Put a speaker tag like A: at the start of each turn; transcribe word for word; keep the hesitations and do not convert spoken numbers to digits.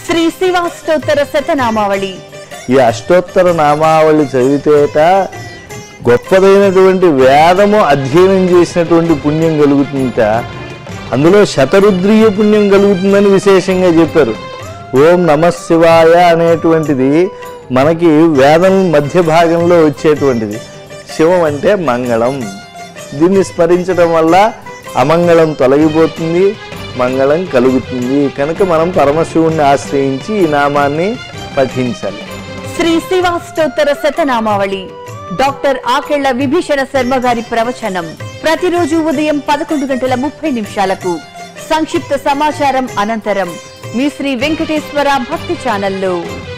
A: శ్రీ శివ అష్టోత్తర శతనామావళి.
B: ఈ అష్టోత్తర నామావళి చదివితేట గొప్పదైనటువంటి వేదము అధ్యయనం చేసినటువంటి పుణ్యం కలుగుతుంట. అందులో శతరుద్రీయ పుణ్యం కలుగుతుందని విశేషంగా చెప్పారు. ఓం నమః శివాయ అనేటువంటిది మనకి వేదం మధ్య భాగంలో వచ్చేటువంటిది. శివం అంటే మంగళం. దీన్ని స్మరించడం వల్ల అమంగళం తొలగిపోతుంది, మంగళం కలుగుతుంది. కనుక మనం పరమశివుణ్ణి ఆశ్రయించి ఈ నామాన్ని పఠించాలి.
A: శ్రీ శివాష్టోత్తర శతనామావళి. డాక్టర్ ఆకెళ్ల విభీషణ శర్మ గారి ప్రవచనం ప్రతిరోజు ఉదయం పదకొండు గంటల ముప్పై నిమిషాలకు. సంక్షిప్త సమాచారం అనంతరం మీ శ్రీ వెంకటేశ్వర భక్తి ఛానల్లో.